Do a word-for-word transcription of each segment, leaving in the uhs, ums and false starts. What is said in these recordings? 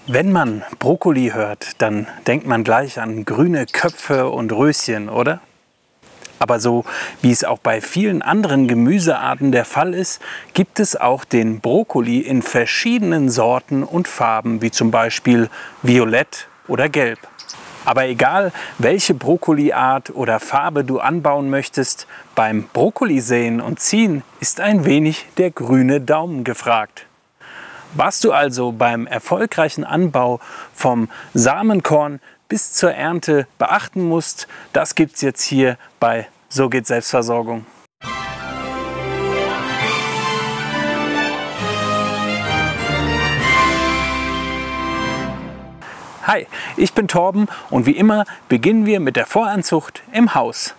Wenn man Brokkoli hört, dann denkt man gleich an grüne Köpfe und Röschen, oder? Aber so wie es auch bei vielen anderen Gemüsearten der Fall ist, gibt es auch den Brokkoli in verschiedenen Sorten und Farben, wie zum Beispiel violett oder gelb. Aber egal, welche Brokkoliart oder Farbe du anbauen möchtest, beim Brokkolisäen und Ziehen ist ein wenig der grüne Daumen gefragt. Was du also beim erfolgreichen Anbau vom Samenkorn bis zur Ernte beachten musst, das gibt's jetzt hier bei So geht Selbstversorgung. Hi, ich bin Torben und wie immer beginnen wir mit der Voranzucht im Haus.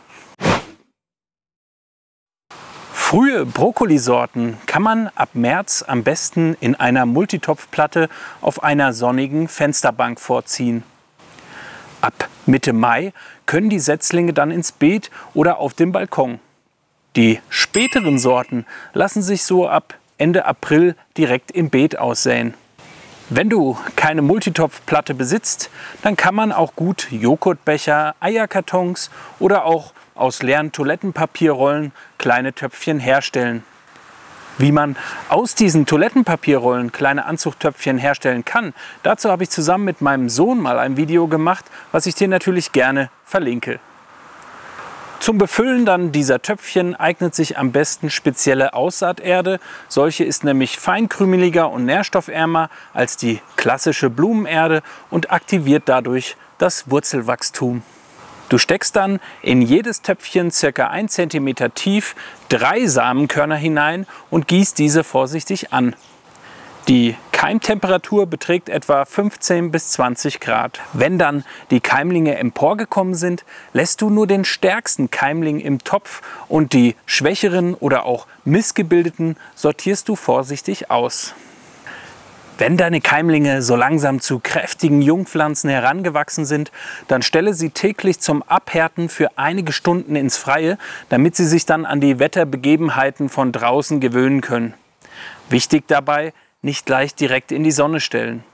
Frühe Brokkolisorten kann man ab März am besten in einer Multitopfplatte auf einer sonnigen Fensterbank vorziehen. Ab Mitte Mai können die Setzlinge dann ins Beet oder auf dem Balkon. Die späteren Sorten lassen sich so ab Ende April direkt im Beet aussäen. Wenn du keine Multitopfplatte besitzt, dann kann man auch gut Joghurtbecher, Eierkartons oder auch aus leeren Toilettenpapierrollen kleine Töpfchen herstellen. Wie man aus diesen Toilettenpapierrollen kleine Anzuchttöpfchen herstellen kann, dazu habe ich zusammen mit meinem Sohn mal ein Video gemacht, was ich dir natürlich gerne verlinke. Zum Befüllen dann dieser Töpfchen eignet sich am besten spezielle Aussaaterde. Solche ist nämlich feinkrümeliger und nährstoffärmer als die klassische Blumenerde und aktiviert dadurch das Wurzelwachstum. Du steckst dann in jedes Töpfchen ca. ein Zentimeter tief drei Samenkörner hinein und gießt diese vorsichtig an. Die Keimtemperatur beträgt etwa fünfzehn bis zwanzig Grad. Wenn dann die Keimlinge emporgekommen sind, lässt du nur den stärksten Keimling im Topf und die schwächeren oder auch missgebildeten sortierst du vorsichtig aus. Wenn deine Keimlinge so langsam zu kräftigen Jungpflanzen herangewachsen sind, dann stelle sie täglich zum Abhärten für einige Stunden ins Freie, damit sie sich dann an die Wetterbegebenheiten von draußen gewöhnen können. Wichtig dabei, nicht gleich direkt in die Sonne stellen.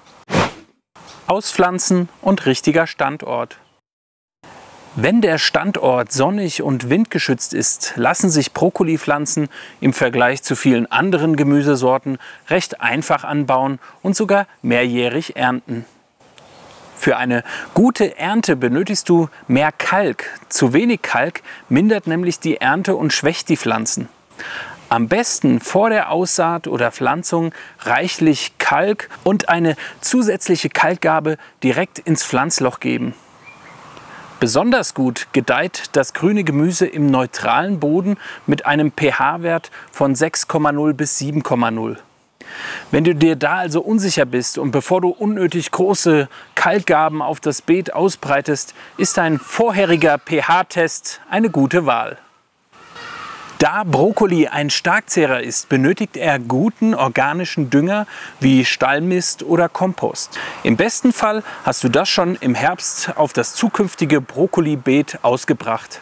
Auspflanzen und richtiger Standort. Wenn der Standort sonnig und windgeschützt ist, lassen sich Brokkolipflanzen im Vergleich zu vielen anderen Gemüsesorten recht einfach anbauen und sogar mehrjährig ernten. Für eine gute Ernte benötigst du mehr Kalk. Zu wenig Kalk mindert nämlich die Ernte und schwächt die Pflanzen. Am besten vor der Aussaat oder Pflanzung reichlich Kalk und eine zusätzliche Kalkgabe direkt ins Pflanzloch geben. Besonders gut gedeiht das grüne Gemüse im neutralen Boden mit einem pH-Wert von sechs Komma null bis sieben Komma null. Wenn du dir da also unsicher bist und bevor du unnötig große Kalkgaben auf das Beet ausbreitest, ist ein vorheriger pH-Test eine gute Wahl. Da Brokkoli ein Starkzehrer ist, benötigt er guten organischen Dünger wie Stallmist oder Kompost. Im besten Fall hast du das schon im Herbst auf das zukünftige Brokkolibeet ausgebracht.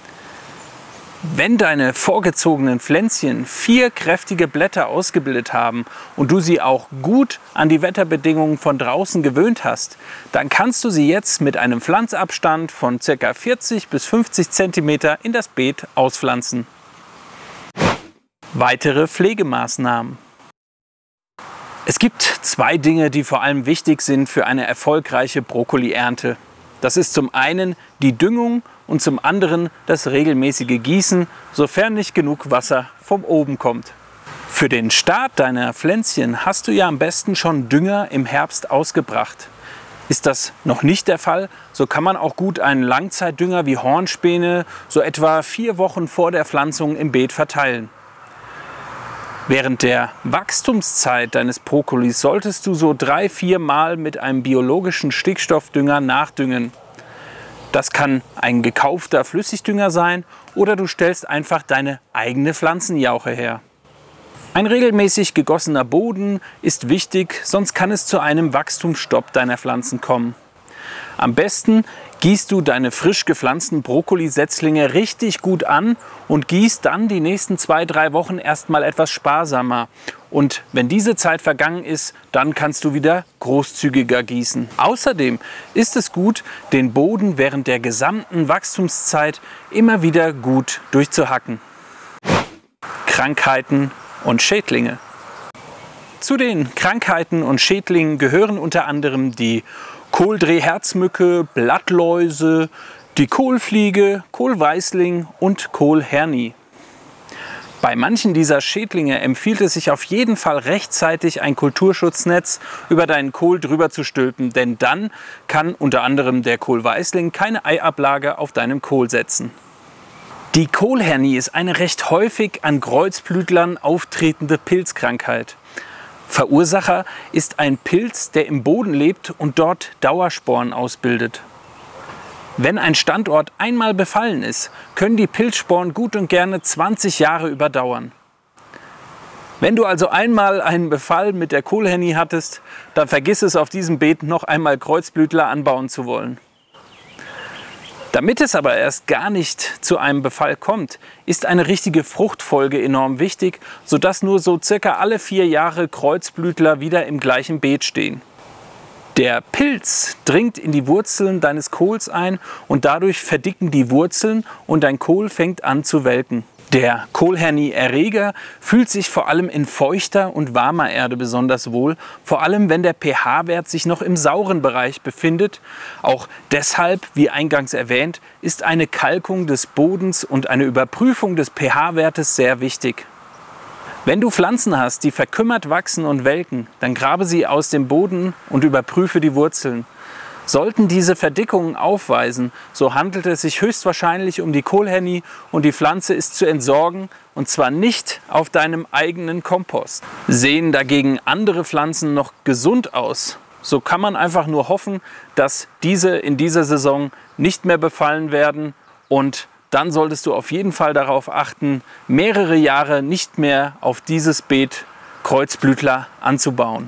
Wenn deine vorgezogenen Pflänzchen vier kräftige Blätter ausgebildet haben und du sie auch gut an die Wetterbedingungen von draußen gewöhnt hast, dann kannst du sie jetzt mit einem Pflanzabstand von ca. vierzig bis fünfzig Zentimeter in das Beet auspflanzen. Weitere Pflegemaßnahmen. Es gibt zwei Dinge, die vor allem wichtig sind für eine erfolgreiche Brokkoli-Ernte. Das ist zum einen die Düngung und zum anderen das regelmäßige Gießen, sofern nicht genug Wasser vom oben kommt. Für den Start deiner Pflänzchen hast du ja am besten schon Dünger im Herbst ausgebracht. Ist das noch nicht der Fall, so kann man auch gut einen Langzeitdünger wie Hornspäne so etwa vier Wochen vor der Pflanzung im Beet verteilen. Während der Wachstumszeit deines Brokkolis solltest du so drei, vier Mal mit einem biologischen Stickstoffdünger nachdüngen. Das kann ein gekaufter Flüssigdünger sein oder du stellst einfach deine eigene Pflanzenjauche her. Ein regelmäßig gegossener Boden ist wichtig, sonst kann es zu einem Wachstumsstopp deiner Pflanzen kommen. Am besten gießt du deine frisch gepflanzten Brokkolisetzlinge richtig gut an und gießt dann die nächsten zwei, drei Wochen erstmal etwas sparsamer, und wenn diese Zeit vergangen ist, dann kannst du wieder großzügiger gießen. Außerdem ist es gut, den Boden während der gesamten Wachstumszeit immer wieder gut durchzuhacken. Krankheiten und Schädlinge. Zu den Krankheiten und Schädlingen gehören unter anderem die Kohldrehherzmücke, Blattläuse, die Kohlfliege, Kohlweißling und Kohlhernie. Bei manchen dieser Schädlinge empfiehlt es sich auf jeden Fall rechtzeitig ein Kulturschutznetz über deinen Kohl drüber zu stülpen, denn dann kann unter anderem der Kohlweißling keine Eiablage auf deinem Kohl setzen. Die Kohlhernie ist eine recht häufig an Kreuzblütlern auftretende Pilzkrankheit. Verursacher ist ein Pilz, der im Boden lebt und dort Dauersporen ausbildet. Wenn ein Standort einmal befallen ist, können die Pilzsporen gut und gerne zwanzig Jahre überdauern. Wenn du also einmal einen Befall mit der Kohlhernie hattest, dann vergiss es, auf diesem Beet noch einmal Kreuzblütler anbauen zu wollen. Damit es aber erst gar nicht zu einem Befall kommt, ist eine richtige Fruchtfolge enorm wichtig, sodass nur so circa alle vier Jahre Kreuzblütler wieder im gleichen Beet stehen. Der Pilz dringt in die Wurzeln deines Kohls ein und dadurch verdicken die Wurzeln und dein Kohl fängt an zu welken. Der Kohlhernie-Erreger fühlt sich vor allem in feuchter und warmer Erde besonders wohl, vor allem wenn der pH-Wert sich noch im sauren Bereich befindet. Auch deshalb, wie eingangs erwähnt, ist eine Kalkung des Bodens und eine Überprüfung des pH-Wertes sehr wichtig. Wenn du Pflanzen hast, die verkümmert wachsen und welken, dann grabe sie aus dem Boden und überprüfe die Wurzeln. Sollten diese Verdickungen aufweisen, so handelt es sich höchstwahrscheinlich um die Kohlhernie und die Pflanze ist zu entsorgen, und zwar nicht auf deinem eigenen Kompost. Sehen dagegen andere Pflanzen noch gesund aus, so kann man einfach nur hoffen, dass diese in dieser Saison nicht mehr befallen werden, und dann solltest du auf jeden Fall darauf achten, mehrere Jahre nicht mehr auf dieses Beet Kreuzblütler anzubauen.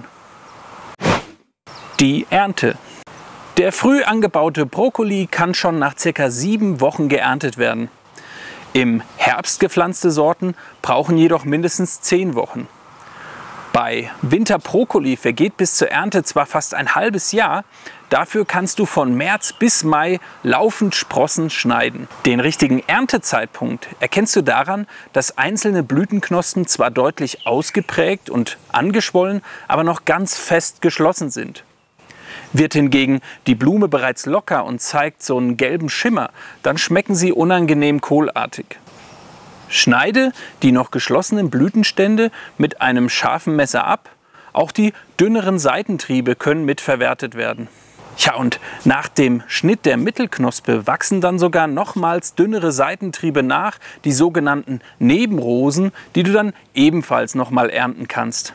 Die Ernte. Der früh angebaute Brokkoli kann schon nach circa sieben Wochen geerntet werden. Im Herbst gepflanzte Sorten brauchen jedoch mindestens zehn Wochen. Bei Winterbrokkoli vergeht bis zur Ernte zwar fast ein halbes Jahr, dafür kannst du von März bis Mai laufend Sprossen schneiden. Den richtigen Erntezeitpunkt erkennst du daran, dass einzelne Blütenknospen zwar deutlich ausgeprägt und angeschwollen, aber noch ganz fest geschlossen sind. Wird hingegen die Blume bereits locker und zeigt so einen gelben Schimmer, dann schmecken sie unangenehm kohlartig. Schneide die noch geschlossenen Blütenstände mit einem scharfen Messer ab. Auch die dünneren Seitentriebe können mitverwertet werden. Ja, und nach dem Schnitt der Mittelknospe wachsen dann sogar nochmals dünnere Seitentriebe nach, die sogenannten Nebenrosen, die du dann ebenfalls nochmal ernten kannst.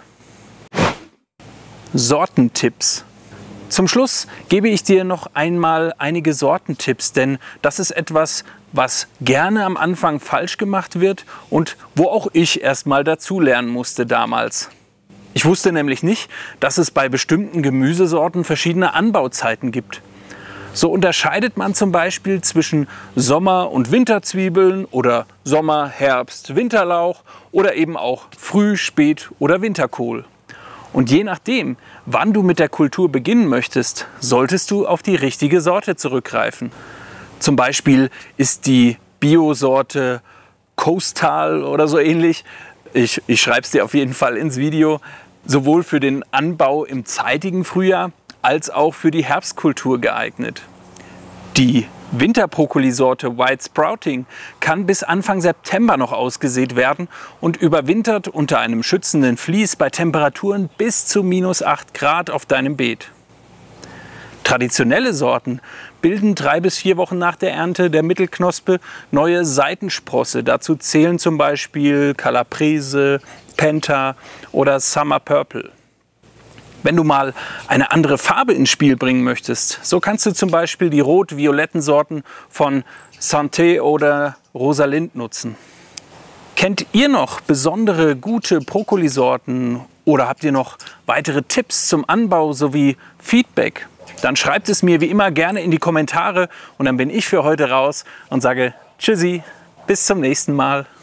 Sortentipps. Zum Schluss gebe ich dir noch einmal einige Sortentipps, denn das ist etwas, was gerne am Anfang falsch gemacht wird und wo auch ich erst mal dazu lernen musste damals. Ich wusste nämlich nicht, dass es bei bestimmten Gemüsesorten verschiedene Anbauzeiten gibt. So unterscheidet man zum Beispiel zwischen Sommer- und Winterzwiebeln oder Sommer-, Herbst-, Winterlauch oder eben auch Früh-, Spät- oder Winterkohl. Und je nachdem, wann du mit der Kultur beginnen möchtest, solltest du auf die richtige Sorte zurückgreifen. Zum Beispiel ist die Bio-Sorte Coastal oder so ähnlich, ich, ich schreibe es dir auf jeden Fall ins Video, sowohl für den Anbau im zeitigen Frühjahr als auch für die Herbstkultur geeignet. Die Winterbrokkoli-Sorte White Sprouting kann bis Anfang September noch ausgesät werden und überwintert unter einem schützenden Vlies bei Temperaturen bis zu minus acht Grad auf deinem Beet. Traditionelle Sorten bilden drei bis vier Wochen nach der Ernte der Mittelknospe neue Seitensprosse. Dazu zählen zum Beispiel Calabrese, Penta oder Summer Purple. Wenn du mal eine andere Farbe ins Spiel bringen möchtest, so kannst du zum Beispiel die rot-violetten Sorten von Santé oder Rosalind nutzen. Kennt ihr noch besondere gute Brokkolisorten oder habt ihr noch weitere Tipps zum Anbau sowie Feedback? Dann schreibt es mir wie immer gerne in die Kommentare und dann bin ich für heute raus und sage Tschüssi, bis zum nächsten Mal.